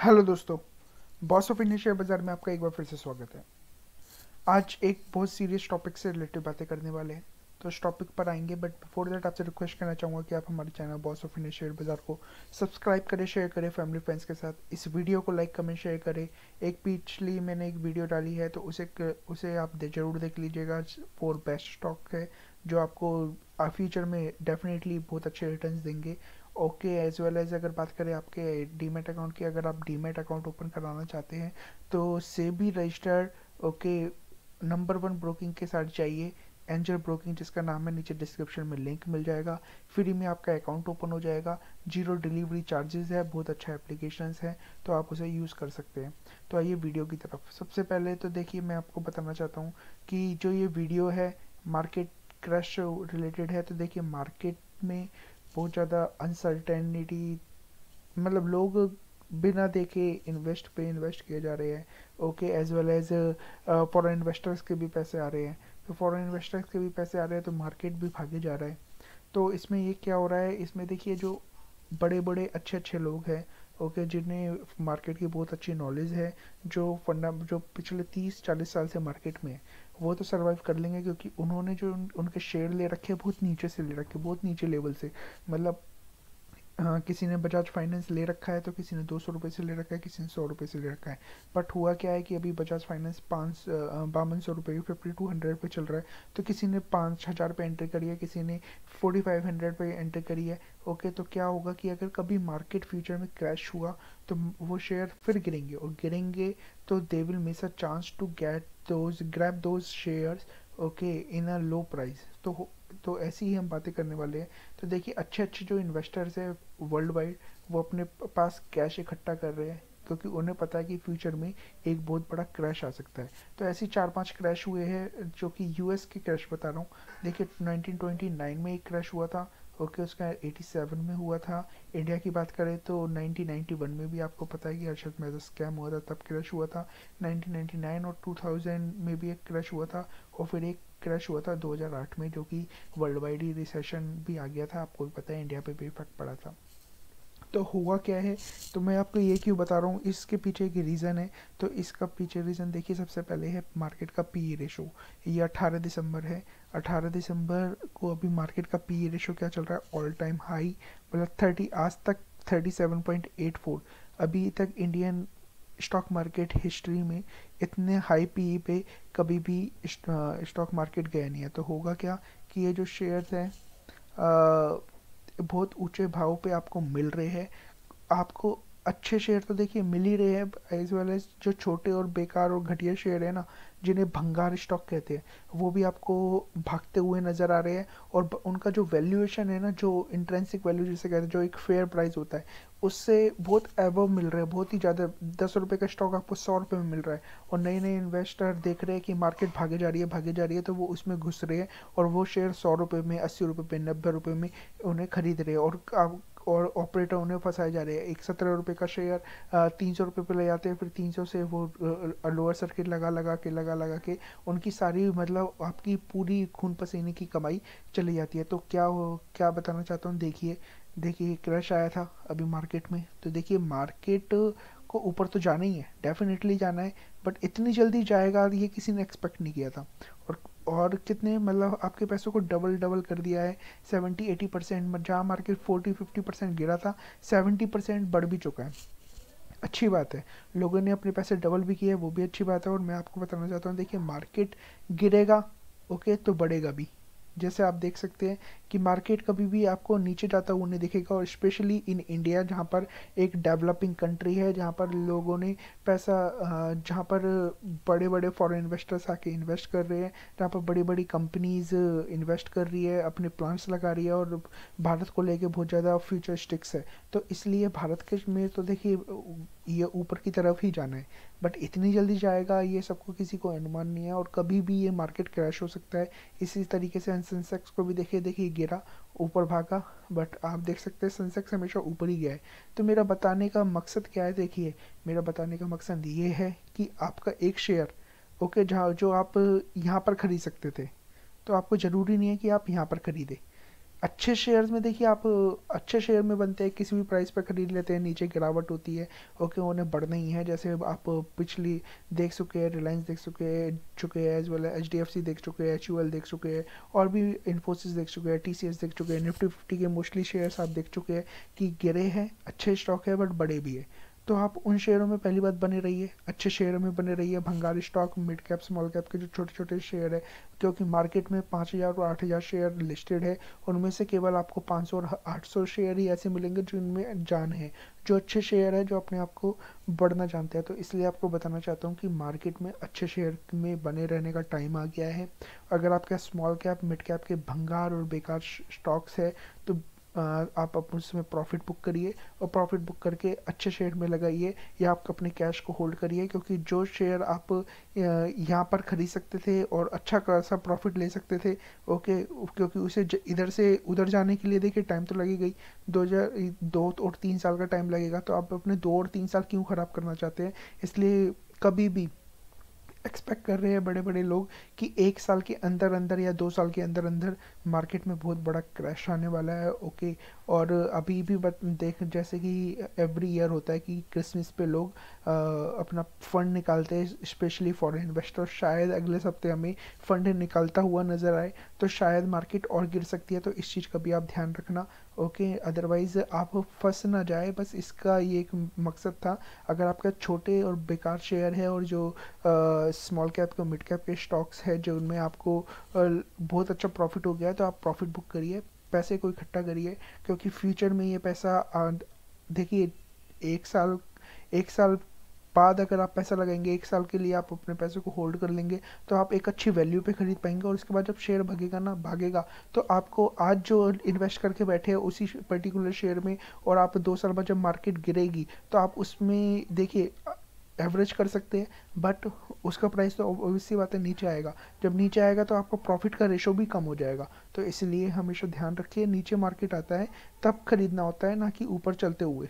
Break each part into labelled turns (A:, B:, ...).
A: Hello दोस्तों। Boss of India share बाजार में आपका एक बार फिर से स्वागत है। आज एक बहुत सीरियस टॉपिक से रिलेटेड बातें करने वाले हैं, तो इस टॉपिक पर आएंगे। बट बिफोर दैट आपसे रिक्वेस्ट करना चाहूँगा कि आप हमारे channel boss of India share bazaar को सब्सक्राइब करें, शेयर करें फैमिली फ्रेंड्स के साथ। इस वीडियो को लाइक कमेंट शेयर करें। एक पिछली मैंने एक वीडियो डाली है, तो उसे आप जरूर देख लीजिएगा। 4 बेस्ट स्टॉक है जो आपको फ्यूचर में डेफिनेटली बहुत अच्छे रिटर्न्स देंगे। ओके, एज वेल एज अगर बात करें आपके डीमैट अकाउंट की, अगर आप डीमैट अकाउंट ओपन कराना चाहते हैं तो SEBI registered okay number 1 broking के साथ चाहिए, एंजल ब्रोकिंग जिसका नाम है। नीचे डिस्क्रिप्शन में लिंक मिल जाएगा। फ्री में आपका अकाउंट ओपन हो जाएगा, 0 डिलीवरी चार्जेस है, बहुत अच्छा एप्लीकेशन है, तो आप उसे यूज़ कर सकते हैं। तो आइए वीडियो की तरफ। सबसे पहले तो देखिए, मैं आपको बताना चाहता हूँ कि जो ये वीडियो है मार्केट क्रैश रिलेटेड है। तो देखिए, मार्केट में बहुत ज़्यादा अनसर्टेनिटी, मतलब लोग बिना देखे इन्वेस्ट किए जा रहे हैं। Okay, as well as foreign investors के भी पैसे आ रहे हैं। तो फॉरेन इन्वेस्टर्स के भी पैसे आ रहे हैं तो मार्केट भी भागे जा रहा है। तो इसमें ये क्या हो रहा है, इसमें देखिए जो बड़े बड़े अच्छे अच्छे लोग हैं, ओके, जिन्हें मार्केट की बहुत अच्छी नॉलेज है, जो पिछले 30-40 साल से मार्केट में है, वो तो सर्वाइव कर लेंगे, क्योंकि उन्होंने जो उनके शेयर ले रखे हैं बहुत नीचे से ले रखे, बहुत नीचे लेवल से। मतलब किसी ने बजाज फाइनेंस ले रखा है तो किसी ने 200 रुपये से ले रखा है, किसी ने 100 रुपये से ले रखा है। बट हुआ क्या है कि अभी बजाज फाइनेंस 5200 रुपये 5200 पे चल रहा है। तो किसी ने 5000 पे एंट्री करी है, किसी ने 4500 पे एंट्री करी है। ओके, तो क्या होगा कि अगर कभी मार्केट फ्यूचर में क्रैश हुआ तो वो शेयर फिर गिरेंगे, और गिरेंगे तो they will miss a chance to get those grab those shares okay in a low price. तो ऐसी ही हम बातें करने वाले हैं। तो देखिए, अच्छे अच्छे जो इन्वेस्टर्स हैं वर्ल्ड वाइड, वो अपने पास कैश इकट्ठा कर रहे हैं, क्योंकि उन्हें पता है कि फ्यूचर में एक बहुत बड़ा क्रैश आ सकता है। तो ऐसे 4-5 क्रैश हुए हैं, जो कि यूएस के क्रैश बता रहा हूँ। देखिए, 1929 में एक क्रैश हुआ था। ओके, उसका 87 में हुआ था। इंडिया की बात करें तो 1991 में भी आपको पता है कि अरशद मेहता स्कैम हुआ था, तब क्रैश हुआ था। 1999 और 2000 में भी एक क्रैश हुआ था। और फिर एक क्रैश हुआ था 2008 में, जो कि वर्ल्ड वाइड ही रिसेशन भी आ गया था। आपको भी पता है इंडिया पे भी इफेक्ट पड़ा था। तो हुआ क्या है, तो मैं आपको ये क्यों बता रहा हूँ, इसके पीछे एक रीज़न है। तो इसका पीछे रीज़न देखिए, सबसे पहले है मार्केट का पी रेशो। ये 18 दिसंबर है। 18 दिसंबर को अभी मार्केट का पी रेशो क्या चल रहा है, ऑल टाइम हाई, मतलब 30 आज तक 37.84। अभी तक इंडियन स्टॉक मार्केट हिस्ट्री में इतने हाई पी पे कभी भी स्टॉक मार्केट गया नहीं है। तो होगा क्या कि ये जो शेयर्स हैं बहुत ऊंचे भाव पे आपको मिल रहे हैं। आपको अच्छे शेयर तो देखिए मिल ही रहे हैं, एज वेल एज जो छोटे और बेकार और घटिया शेयर है ना, जिन्हें भंगार स्टॉक कहते हैं, वो भी आपको भागते हुए नजर आ रहे हैं। और उनका जो वैल्यूएशन है ना, जो इंट्रेंसिक वैल्यू जिसे कहते हैं, जो एक फेयर प्राइस होता है, उससे बहुत एबव मिल रहा है, बहुत ही ज़्यादा। 10 रुपये का स्टॉक आपको 100 रुपये में मिल रहा है। और नए नए इन्वेस्टर देख रहे हैं कि मार्केट भागे जा रही है, तो वो उसमें घुस रहे हैं, और वो शेयर 100 रुपये में, 80 रुपये पे, 90 रुपये में उन्हें खरीद रहे हैं। और ऑपरेटर उन्हें फंसाए जा रहे हैं। एक 17 रुपये का शेयर 300 रुपये पे ले जाते हैं, फिर 300 से वो लोअर सर्किट लगा के उनकी सारी, मतलब आपकी पूरी खून पसीने की कमाई चली जाती है। तो क्या बताना चाहता हूँ, देखिए क्रैश आया था अभी मार्केट में। तो देखिए, मार्केट को ऊपर तो जाना ही है, डेफिनेटली जाना है, बट इतनी जल्दी जाएगा ये किसी ने एक्सपेक्ट नहीं किया था। और कितने, मतलब आपके पैसों को डबल डबल कर दिया है। 70-80%, जहाँ मार्केट 40-50% गिरा था, 70% बढ़ भी चुका है। अच्छी बात है, लोगों ने अपने पैसे डबल भी किए, वो भी अच्छी बात है। और मैं आपको बताना चाहता हूँ, देखिए मार्केट गिरेगा ओके तो बढ़ेगा भी। जैसे आप देख सकते हैं कि मार्केट कभी भी आपको नीचे जाता हुआ नहीं दिखेगा। और स्पेशली इन इंडिया, जहाँ पर एक डेवलपिंग कंट्री है, जहाँ पर लोगों ने पैसा, जहाँ पर बड़े बड़े फॉरेन इन्वेस्टर्स आके इन्वेस्ट कर रहे हैं, जहाँ पर बड़ी बड़ी कंपनीज इन्वेस्ट कर रही है, अपने प्लांट्स लगा रही है, और भारत को लेके बहुत ज़्यादा फ्यूचरिस्टिक्स है। तो इसलिए भारत के में तो देखिए ये ऊपर की तरफ ही जाना है। बट इतनी जल्दी जाएगा ये सबको किसी को अनुमान नहीं है, और कभी भी ये मार्केट क्रैश हो सकता है। इसी तरीके से सेंसेक्स को भी देखिए गिरा, ऊपर भागा, बट आप देख सकते हैं सेंसेक्स हमेशा ऊपर ही गया है। तो मेरा बताने का मकसद क्या है, देखिए मेरा बताने का मकसद ये है कि आपका एक शेयर ओके, जो आप यहाँ पर खरीद सकते थे, तो आपको ज़रूरी नहीं है कि आप यहाँ पर खरीदें। अच्छे शेयर्स में देखिए आप अच्छे शेयर में बनते हैं, किसी भी प्राइस पर खरीद लेते हैं, नीचे गिरावट होती है, ओके, उन्हें बढ़ना ही है। जैसे आप पिछली देख चुके हैं, रिलायंस देख चुके हैं as well H D F C देख चुके हैं, एच यू एल देख चुके हैं, और भी इन्फोसिस देख चुके हैं, टी सी एस देख चुके हैं, निफ्टी 50 के मोस्टली शेयर्स आप देख चुके हैं कि गिरे हैं, अच्छे स्टॉक है बट बड़े भी है। तो आप उन शेयरों में पहली बात बने रहिए, अच्छे शेयरों में बने रहिए, भंगार stock, mid cap, small cap के जो छोटे छोटे शेयर है, क्योंकि मार्केट में 5,000 और 8,000 शेयर लिस्टेड है, उनमें से केवल आपको 500 और 800 शेयर ही ऐसे मिलेंगे जिनमें जान है, जो अच्छे शेयर है, जो अपने आप को बढ़ना जानते हैं। तो इसलिए आपको बताना चाहता हूँ कि मार्केट में अच्छे शेयर में बने रहने का टाइम आ गया है। अगर आपके स्मॉल कैप, मिड कैप के भंगार और बेकार स्टॉक्स है, तो आप उसमें प्रॉफिट बुक करिए, और प्रॉफिट बुक करके अच्छे शेयर में लगाइए, या आप अपने कैश को होल्ड करिए, क्योंकि जो शेयर आप यहाँ पर खरीद सकते थे और अच्छा खासा प्रॉफिट ले सकते थे, ओके, क्योंकि उसे इधर से उधर जाने के लिए देखिए टाइम तो लगेगा ही, 2 और 3 साल का टाइम लगेगा। तो आप अपने 2 और 3 साल क्यों ख़राब करना चाहते हैं? इसलिए कभी भी एक्सपेक्ट कर रहे हैं बड़े बड़े लोग कि 1 साल के अंदर अंदर या 2 साल के अंदर अंदर मार्केट में बहुत बड़ा क्रैश आने वाला है, ओके। और अभी भी देख, जैसे कि एवरी ईयर होता है कि क्रिसमस पे लोग अपना फंड निकालते हैं, स्पेशली फॉरेन इन्वेस्टर, शायद अगले हफ्ते हमें फंड निकलता हुआ नज़र आए, तो शायद मार्केट और गिर सकती है। तो इस चीज़ का भी आप ध्यान रखना, ओके, अदरवाइज आप फंस ना जाए, बस इसका ये एक मकसद था। अगर आपका छोटे और बेकार शेयर है, और जो स्मॉल कैप के, मिड कैप के स्टॉक्स है, जो उनमें आपको बहुत अच्छा प्रॉफिट हो गया है, तो आप प्रॉफिट बुक करिए, पैसे को इकट्ठा करिए, क्योंकि फ्यूचर में ये पैसा देखिए, 1 साल 1 साल बाद अगर आप पैसा लगाएंगे, 1 साल के लिए आप अपने पैसे को होल्ड कर लेंगे, तो आप एक अच्छी वैल्यू पे खरीद पाएंगे, और उसके बाद जब शेयर भागेगा ना, भागेगा, तो आपको आज जो इन्वेस्ट करके बैठे हैं उसी पर्टिकुलर शेयर में, और आप 2 साल बाद जब मार्केट गिरेगी, तो आप उसमें देखिए एवरेज कर सकते हैं, बट उसका प्राइस तो ऑब्वियसली बात है नीचे आएगा। जब नीचे आएगा तो आपका प्रॉफिट का रेशो भी कम हो जाएगा। तो इसलिए हमेशा ध्यान रखिए, नीचे मार्केट आता है तब खरीदना होता है, ना कि ऊपर चलते हुए।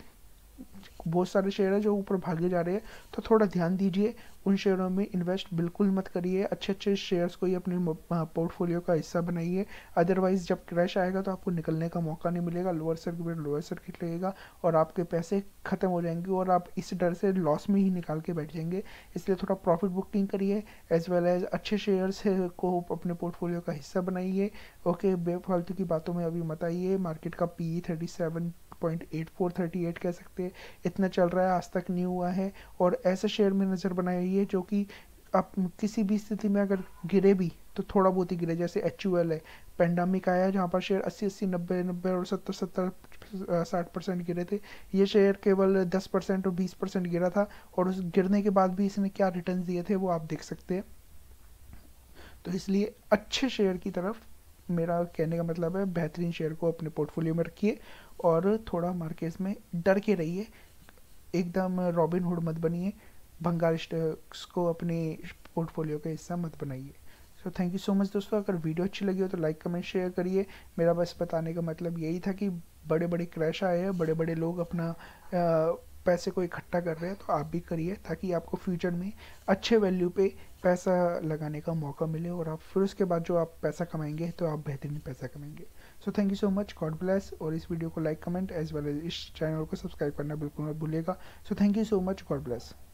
A: बहुत सारे शेयर है जो ऊपर भागे जा रहे हैं, तो थोड़ा ध्यान दीजिए, उन शेयरों में इन्वेस्ट बिल्कुल मत करिए, अच्छे अच्छे शेयर्स को ही अपने पोर्टफोलियो का हिस्सा बनाइए। अदरवाइज जब क्रैश आएगा तो आपको निकलने का मौका नहीं मिलेगा, लोअर सर्किट लगेगा, और आपके पैसे खत्म हो जाएंगे, और आप इस डर से लॉस में ही निकाल के बैठ जाएंगे। इसलिए थोड़ा प्रॉफिट बुकिंग करिए, एज वेल एज अच्छे शेयर्स को अपने पोर्टफोलियो का हिस्सा बनाइए, ओके। बेफालतू की बातों में अभी मत आइए। मार्केट का पी 37.8438 कह सकते हैं, इतना चल रहा है, आज तक नहीं हुआ है। और ऐसे शेयर में नज़र बनाइए जो कि आप किसी भी स्थिति में अगर गिरे भी तो थोड़ा बहुत ही गिरे, जैसे एच यू एल है, पेंडामिक आया जहाँ पर शेयर 80-80, 90-90 और 70-70, 60% गिरे थे। ये शेयर केवल 10% और 20% गिरा था, और उस गिरने के बाद भी इसने क्या रिटर्न दिए थे वो आप देख सकते हैं। तो इसलिए अच्छे शेयर की तरफ, मेरा कहने का मतलब है, बेहतरीन शेयर को अपने पोर्टफोलियो में रखिए, और थोड़ा मार्केट्स में डर के रहिए, एकदम रॉबिन हुड मत बनिए, भंगार स्टॉक्स को अपने पोर्टफोलियो का हिस्सा मत बनाइए। So thank you so much दोस्तों, अगर वीडियो अच्छी लगी हो तो लाइक कमेंट शेयर करिए। मेरा बस बताने का मतलब यही था कि बड़े बड़े क्रैश आए हैं, बड़े बड़े लोग अपना पैसे को इकट्ठा कर रहे हैं, तो आप भी करिए, ताकि आपको फ्यूचर में अच्छे वैल्यू पे पैसा लगाने का मौका मिले, और आप फिर उसके बाद जो आप पैसा कमाएंगे तो आप बेहतरीन पैसा कमाएंगे। So thank you so much, God bless, और इस वीडियो को like comment as well as इस चैनल को सब्सक्राइब करना बिल्कुल मत भूलिएगा। So thank you so much, God bless.